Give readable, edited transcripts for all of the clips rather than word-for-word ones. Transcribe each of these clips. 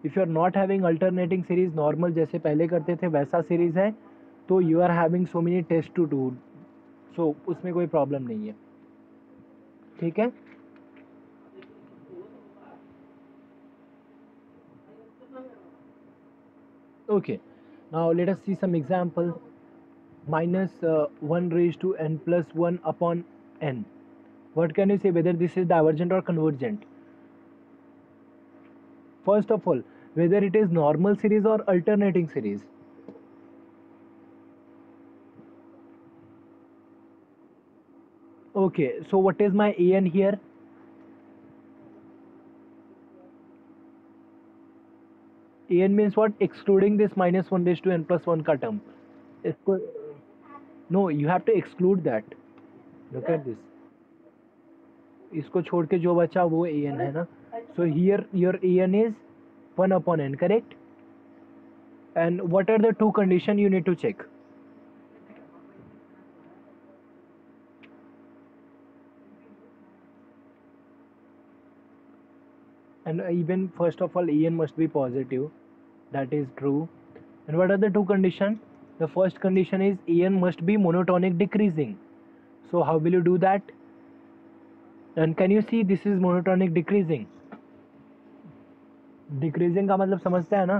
If you are not having alternating series, normal जैसे पहले करते थे वैसा सीरीज है, तो you are having so many test to do, so उसमें कोई प्रॉब्लम नहीं है, ठीक है। Okay, now let us see some example. Minus 1 raised to n plus 1 upon n. What can you say whether this is divergent or convergent? First of all, whether it is normal series or alternating series. Okay, so what is my an here? An means what? Excluding this minus 1 raised to n plus 1 का term. इसको, no, you have to exclude that. Look at this. इसको छोड़ के जो बचा वो an है ना. So here your an is 1 upon n, correct? And what are the two conditions you need to check? And even first of all en must be positive, that is true. And what are the two conditions? The first condition is en must be monotonic decreasing. So how will you do that? And can you see this is monotonic decreasing? Decreasing का मतलब समझते हैं ना?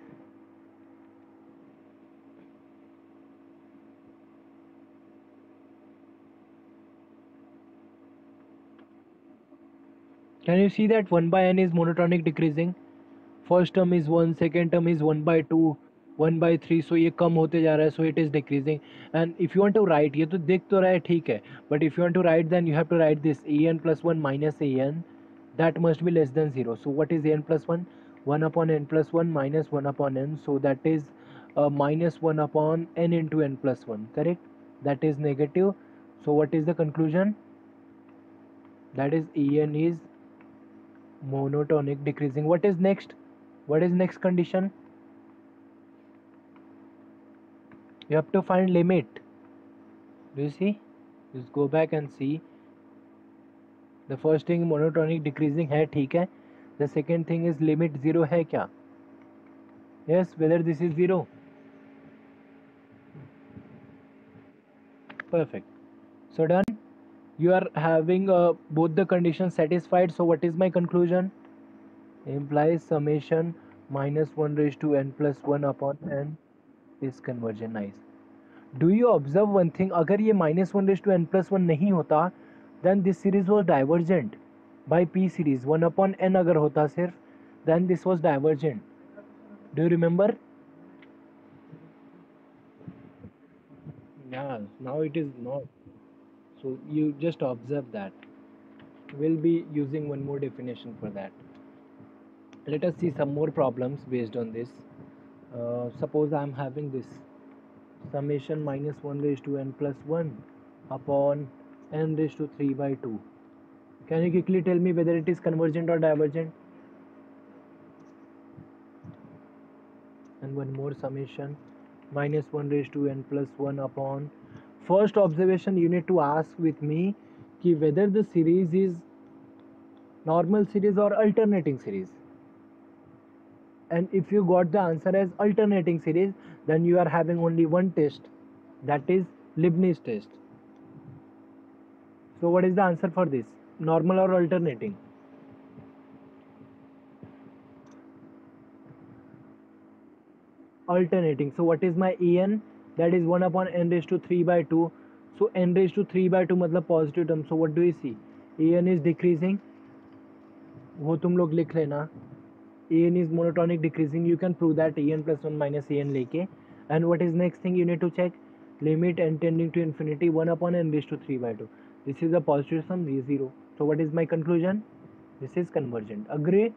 Can you see that 1 by n is monotonic decreasing? First term is 1, second term is 1 by 2, 1 by 3, so ये कम होते जा रहा है, so it is decreasing. And if you want to write, ये तो दिख तो रहा है ठीक है, but if you want to write then you have to write this an plus 1 minus an, that must be less than 0. So what is an plus 1? 1 upon n plus 1 minus 1 upon n, so that is minus 1 upon n into n plus 1, correct? That is negative. So what is the conclusion? That is en is monotonic decreasing. What is next? What is next condition? You have to find limit. Do you see? Just go back and see. The first thing monotonic decreasing है, ठीक है. The second thing is limit 0 है क्या? Yes, whether this is 0. Perfect. So done. You are having both the conditions satisfied. So what is my conclusion? Implies summation minus 1 raised to n plus 1 upon n is convergent. Nice. Do you observe one thing? अगर ये minus 1 raised to n plus 1 नहीं होता, then this series was divergent by p series. 1 upon n अगर होता सिर्फ, then this was divergent. Do you remember? Yeah, now it is not. So you just observe that. We'll be using one more definition for that. Let us see some more problems based on this. Suppose I am having this summation minus 1 raised to n plus 1 upon n raised to 3 by 2. Can you quickly tell me whether it is convergent or divergent? And one more summation minus 1 raised to n plus 1 upon. First observation you need to ask with me कि whether the series is normal series or alternating series. And if you got the answer as alternating series, then you are having only one test, that is Leibniz test. So what is the answer for this? Normal or alternating? Alternating. So what is my en? That is 1 upon n raised to 3 by 2. So n raised to 3 by 2 मतलब positive term. So what do we see? En is decreasing. वो तुम लोग लिख लेना. an is monotonic decreasing. You can prove that en plus 1 minus an लेके. And what is next thing you need to check? Limit n tending to infinity 1 upon n raised to 3 by 2. This is a positive sum, this is 0. So what is my conclusion? This is convergent. Agree?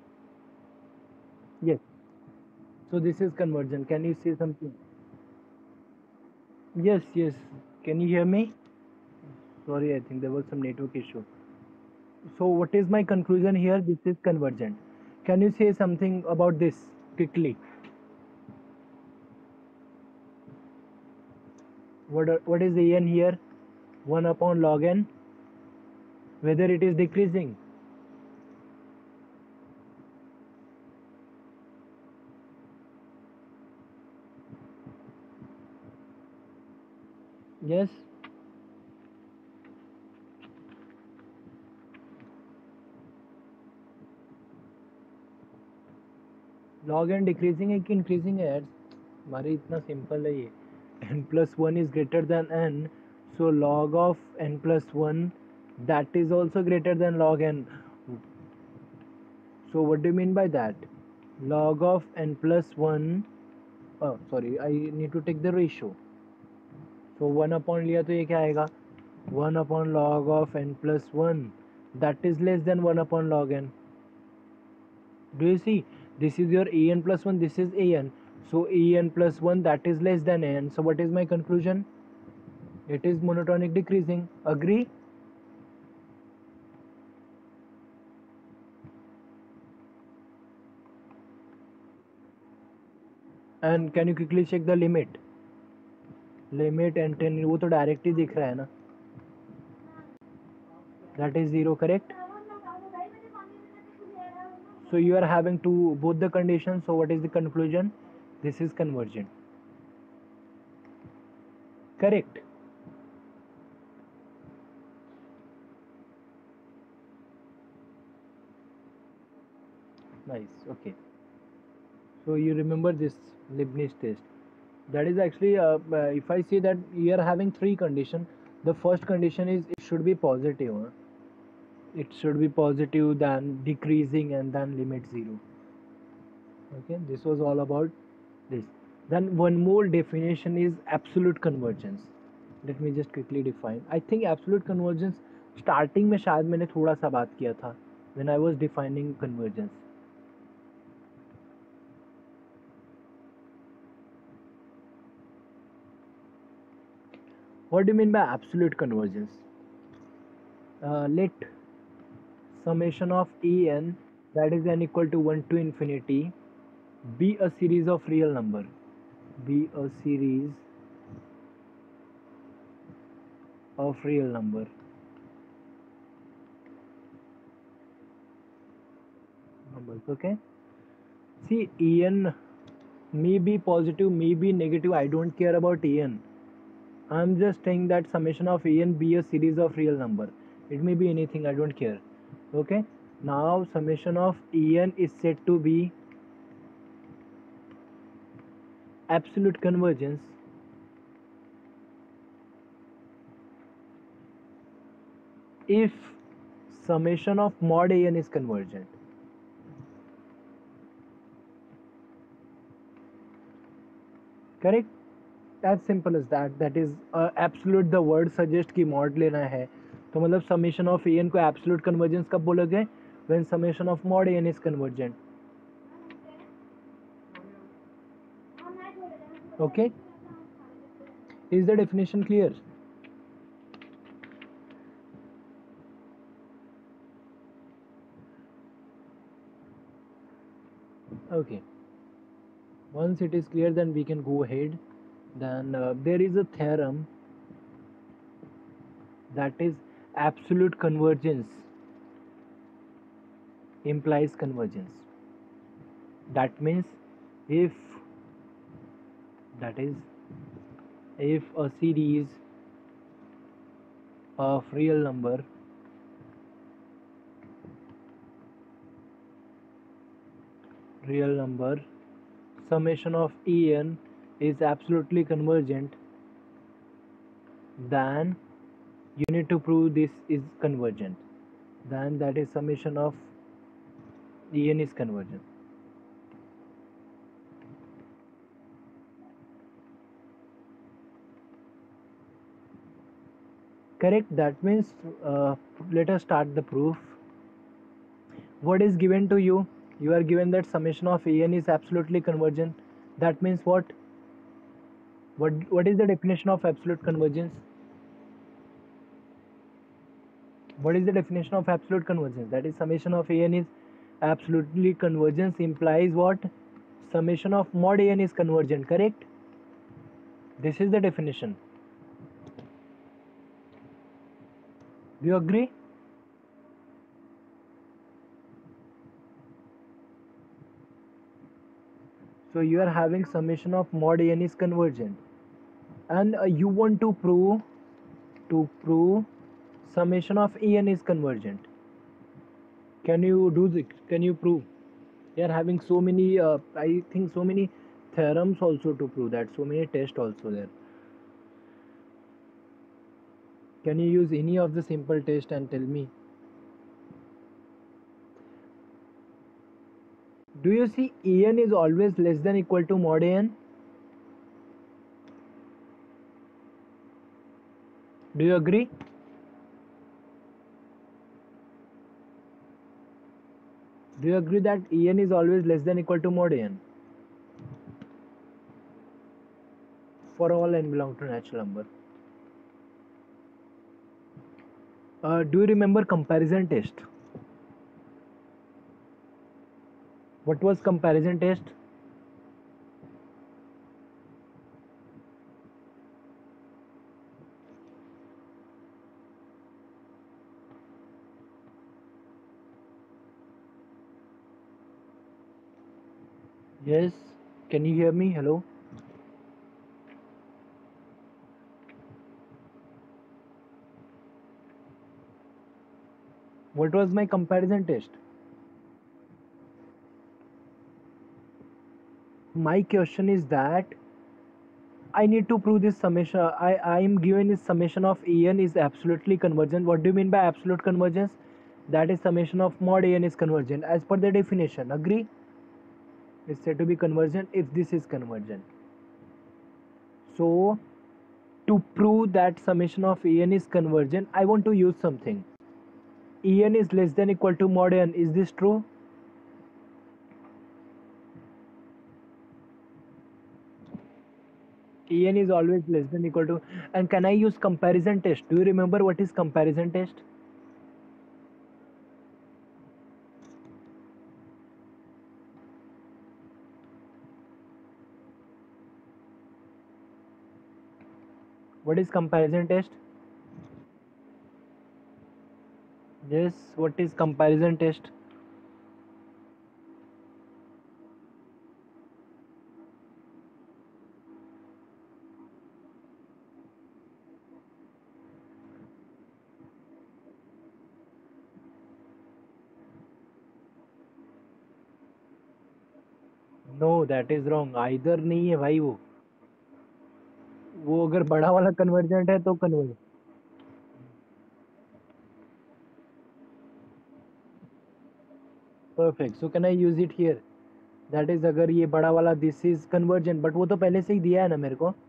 Yes. So this is convergent. Can you see something? Yes, yes. Can you hear me? Sorry, I think there was some network issue. So, what is my conclusion here? This is convergent. Can you say something about this quickly? What is an here? 1 upon log n. Whether it is decreasing. Yes. Log n decreasing है कि increasing है यार? हमारे इतना simple है ये. N plus 1 is greater than n. So log of n plus 1 that is also greater than log n. So what do you mean by that? Log of n plus 1. Oh, sorry, I need to take the ratio. So 1 upon लिया तो ये क्या आएगा? 1 upon log of n plus 1 that is less than 1 upon log n. Do you see? This is your en plus 1, this is an. So en plus 1 that is less than an. So what is my conclusion? It is monotonic decreasing. Agree? And can you quickly check the limit? Limit and 10 वो तो direct ही दिख रहा है ना. That is 0, correct? So you are having both the conditions. So what is the conclusion? This is convergent. Correct. Nice. Okay. So you remember this Leibniz test. That is actually, if I say that you are having three conditions, the first condition is it should be positive. It should be positive, then decreasing, and then limit 0. Okay, this was all about this. Then one more definition is absolute convergence. Let me just quickly define. I think absolute convergence starting में शायद मैंने थोड़ा सा बात किया था when I was defining convergence. What do you mean by absolute convergence? Let summation of en, that is n equal to 1 to infinity, be a series of real number. Be a series of real number. Numbers, okay? See, en may be positive, may be negative. I don't care about en. I'm just saying that summation of en be a series of real number. It may be anything, I don't care. Okay? Now summation of en is said to be absolute convergence if summation of mod an is convergent. Correct? As simple as that. That is absolute. The word suggest कि mod लेना है तो मतलब summation of an को absolute convergence कब बोलोगे? When summation of mod an is convergent. Okay? Is the definition clear? Okay. Once it is clear, then we can go ahead. Then there is a theorem that is absolute convergence implies convergence. That means if that is if a series of real number summation of en is absolutely convergent, then you need to prove this is convergent. Then that is summation of en is convergent. Correct? That means let us start the proof. What is given to you? You are given that summation of an is absolutely convergent. That means what? What is the definition of absolute convergence? What is the definition of absolute convergence? That is summation of an is absolutely convergence implies what? Summation of mod an is convergent, correct? This is the definition. Do you agree? So you are having summation of mod an is convergent, and you want to prove summation of an is convergent. Can you do this? Can you prove? You are having so many, I think, so many theorems also to prove that. So many tests also there. Can you use any of the simple test and tell me? Do you see en is always less than equal to mod an? Do you agree? Do you agree that en is always less than equal to mod an for all n belong to natural number? Do you remember comparison test? What was comparison test? Yes. Can you hear me? Hello. What was my comparison test? My question is that I need to prove this summation. I am given this summation of en is absolutely convergent. What do you mean by absolute convergence? That is summation of mod en is convergent as per the definition. Agree? It's said to be convergent if this is convergent. So to prove that summation of en is convergent, I want to use something. En is less than equal to mod n. Is this true? En is always less than equal to, and can I use comparison test? Do you remember what is comparison test? What is comparison test? Yes, what is comparison test? No that is wrong. Either नहीं है भाई. वो अगर बड़ा वाला convergent है तो converge. Perfect. So can I use it here? That is अगर ये बड़ा वाला दिस इज कन्वर्जेंट, बट वो तो पहले से ही दिया है ना मेरे को.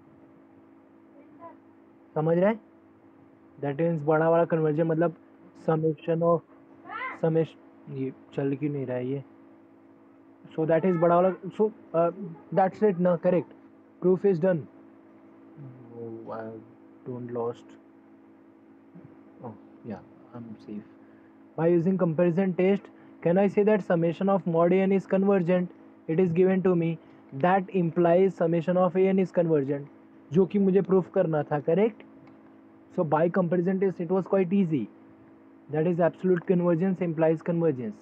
समझ रहे हैं? दैट मीन्स बड़ा वाला कन्वर्जन मतलब समेशन ऑफ समेश. ये चल क्यों नहीं रहा है ये? सो दैट इज बड़ा वाला. सो दैट्स इट ना. Correct. Proof is done. Don't lost. Oh yeah, I'm safe. By using comparison test, can I say that summation of mod an is convergent? It is given to me. That implies summation of an is convergent, जो कि मुझे proof करना था. Correct. So by comparison test it was quite easy. That is absolute convergence implies convergence.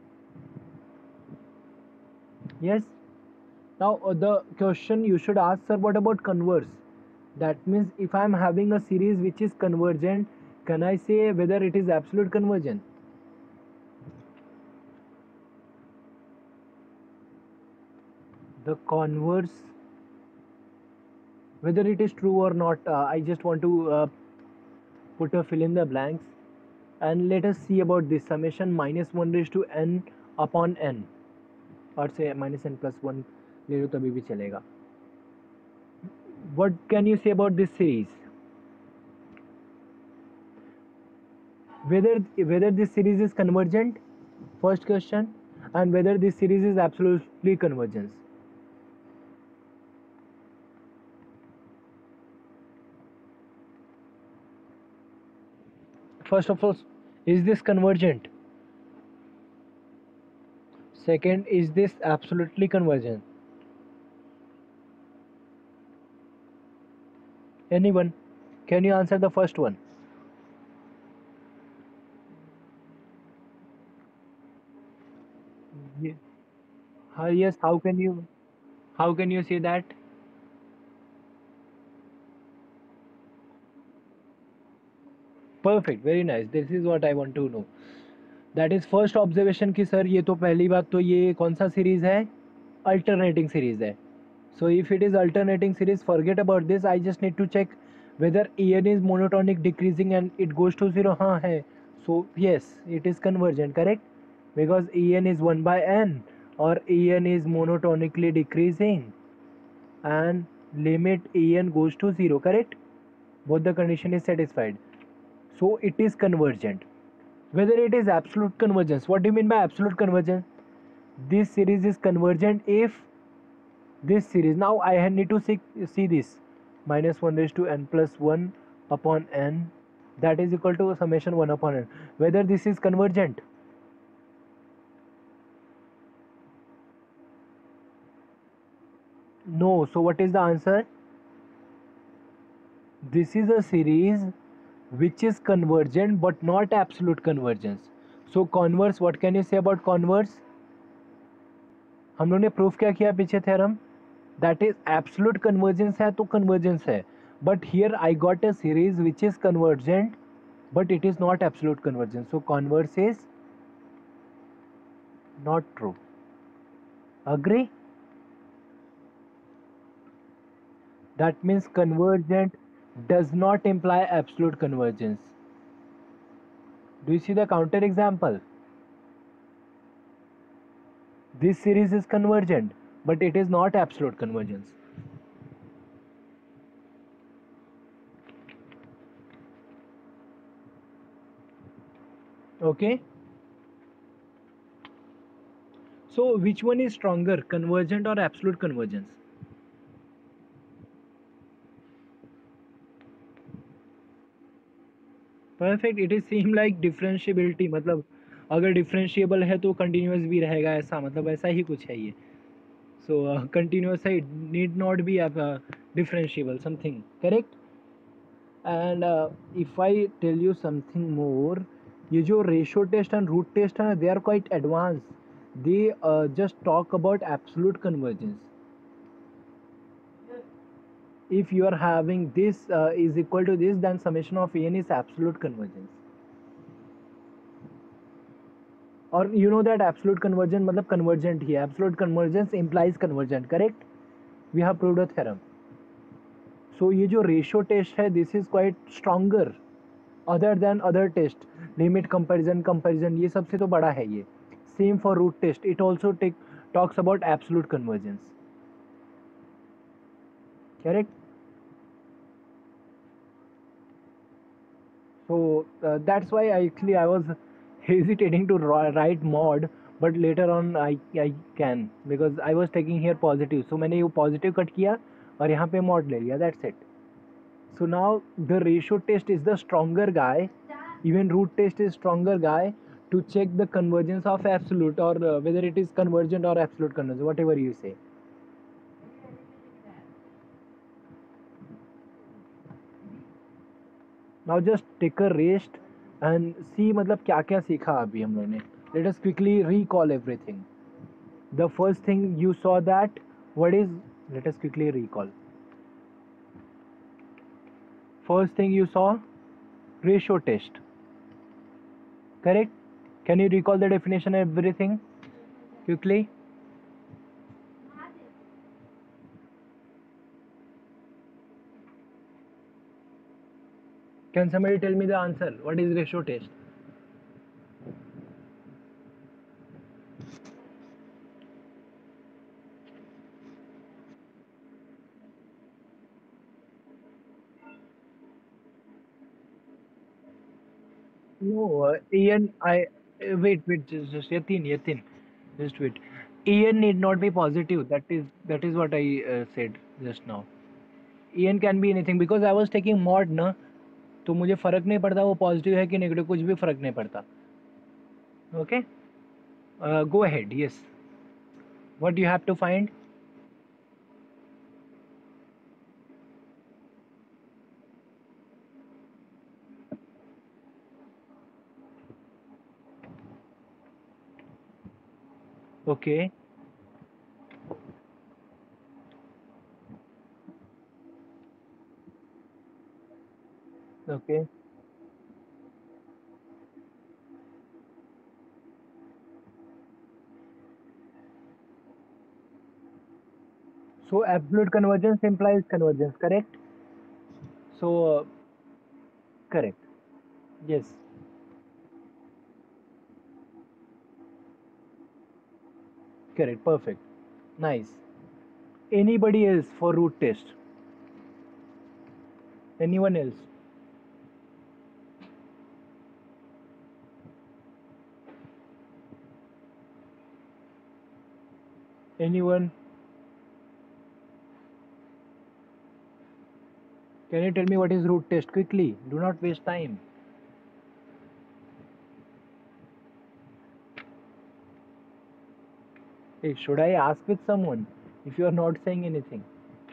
Yes. Now the question you should ask, sir, what about converse? That means if I am having a series which is convergent, can I say whether it is absolute convergent? The converse, whether it is true or not, I just want to put a fill in the blanks, and let us see about this summation minus 1 raised to n upon n, और से minus n plus 1 ले लो तभी भी चलेगा. What can you say about this series? Whether this series is convergent, first question, and whether this series is absolutely convergence. First of all, is this convergent? Second, is this absolutely convergent? Anyone? Can you answer the first one? Ye- yes. How can you say that? Perfect. Very nice. This is what I want to know. That is first observation कि sir ये तो पहली बात तो ये कौन सा series है, अल्टरनेटिंग सीरीज है. So if it is alternating series forget about this, I just need to check whether E N is monotonic decreasing and it goes to zero. हाँ है. So yes it is convergent, correct, because E N is one by N और E N is monotonically decreasing and limit en goes to 0, correct, both the condition is satisfied, so it is convergent. Whether it is absolute convergence, what do you mean by absolute convergence? This series is convergent if this series, now I need to see this, minus 1 raised to n plus 1 upon n, that is equal to summation 1 upon n, whether this is convergent. No. So what is the answer? This is a series which is convergent but not absolute convergence. So converse, what can you say about converse? हम लोग ने proof क्या किया पीछे theorem, that is absolute convergence है तो convergence है, but here I got a series which is convergent but it is not absolute convergence, so converse is not true. Agree? That means convergent does not imply absolute convergence. Do you see the counter example? This series is convergent but it is not absolute convergence. Okay, so which one is stronger, convergent or absolute convergence? Perfect. It is same like differentiability, मतलब अगर differentiable है तो continuous भी रहेगा, ऐसा मतलब ऐसा ही कुछ है ये. सो कंटिन्यूस है, need not be differentiable something, correct. And if I tell you something more, ये जो ratio test and root test है, they are quite advance. They just talk about absolute convergence. If you are having this is equal to this, then summation of n is absolute convergence. Or you know that absolute convergence मतलब convergent ही है. Absolute convergence implies convergent, correct? We have proved a theorem. So ये जो ratio test है, this is quite stronger other than other test. Limit comparison ये सबसे तो बड़ा है ये. Same for root test. It also talks about absolute convergence. Correct? So that's why I was hesitating to write mod, but later on I can, because I was taking here positive, so मैंने ये positive cut किया और यहाँ पे mod ले लिया, that's it. So now the ratio test is the stronger guy, even root test is stronger guy to check the convergence of absolute, or whether it is convergent or absolute convergence, whatever you say. Now just take a rest and see मतलब क्या क्या सीखा अभी हम लोगों ने. Let us quickly recall everything. The first thing you saw that, what is, let us quickly recall. First thing you saw, ratio test, correct? Can you recall the definition of everything quickly? Can somebody tell me the answer? What is ratio test? No, Ian, wait, just Yatin, just wait. Ian need not be positive. That is what I said just now. Ian can be anything because I was taking mod, na. तो मुझे फ़र्क नहीं पड़ता वो positive है कि negative, कुछ भी फ़र्क नहीं पड़ता. Okay, go ahead. Yes, what you have to find. Okay. Okay, so absolute convergence implies convergence, correct? So correct. Yes, correct, perfect, nice. Anybody else for root test? Anyone else? Anyone? Can you tell me what is root test quickly? Do not waste time. Hey, should I ask with someone if you are not saying anything?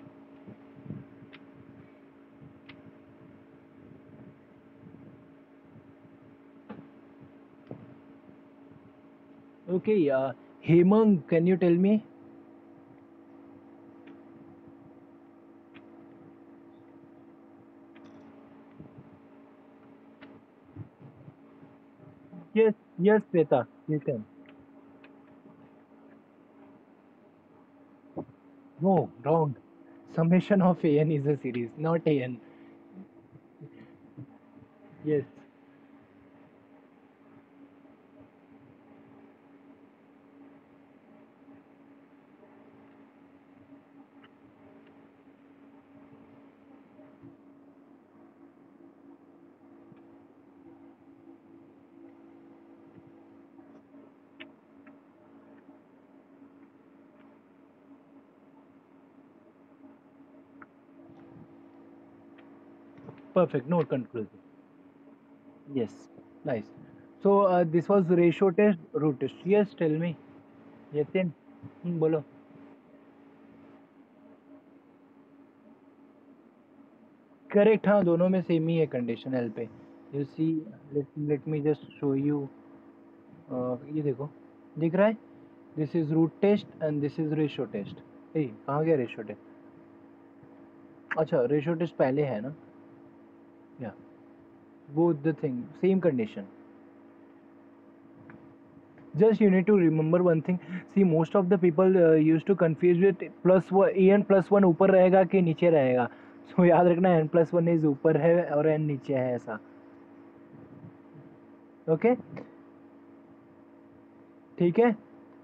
Okay, Hemang, can you tell me? Yes, yes, Sweta, you can. No, wrong. Summation of an is a series, not an. Yes, perfect, no conclusion. Yes, nice. So this was ratio test, root test. Yes, tell me. Yatin, बोलो. Correct, हाँ दोनों में same ही है condition L पे. You see, let me just show you. ये देखो, दिख रहा है. This is root test and this is ratio test. ए कहाँ गया रेशो टेस्ट? अच्छा, रेशो टेस्ट पहले है ना. या वो the thing, same condition. Just you need to remember one thing. See, most of the people used to confuse with plus en plus one ऊपर रहेगा कि नीचे रहेगा. So याद रखना n plus वन इज ऊपर है और n नीचे है, ऐसा. ओके, ठीक है.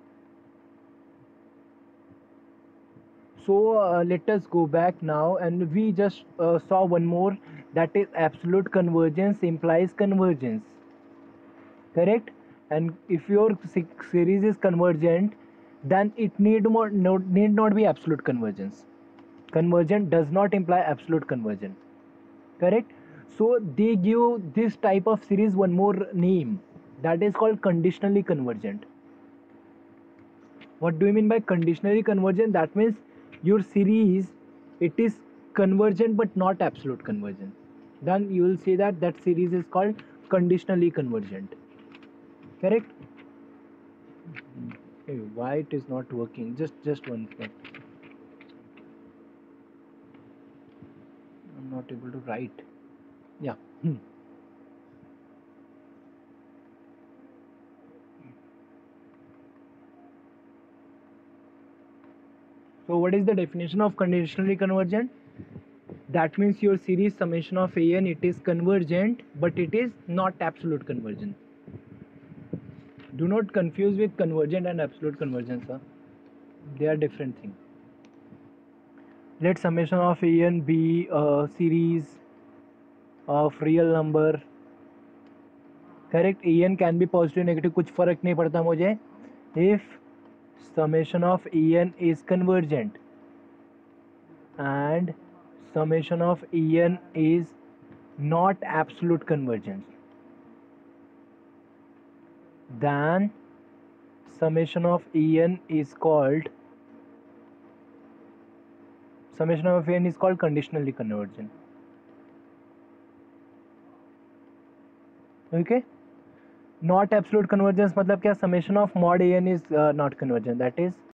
So let us go back now, and we just saw one more, that is absolute convergence implies convergence, correct? And if your series is convergent, then it need not be absolute convergence. Convergent does not imply absolute convergence, correct? So they give this type of series one more name, that is called conditionally convergent. What do you mean by conditionally convergent? That means your series, it is convergent but not absolute convergent. Then you will say that that series is called conditionally convergent, correct? Hey, why it is not working? Just one second. I'm not able to write. Yeah. So what is the definition of conditionally convergent? That means your series summation of an, it is convergent but it is not absolute convergent. Do not confuse with convergent and absolute convergence, huh? They are different things. Let summation of an be a series of real number, correct? En can be positive negative, कुछ फर्क नहीं पड़ता मुझे. If summation of en is convergent and summation of en is not absolute convergence, then summation of En is called conditionally convergent. Okay, not absolute convergence मतलब क्या, summation of mod En is not convergent, that is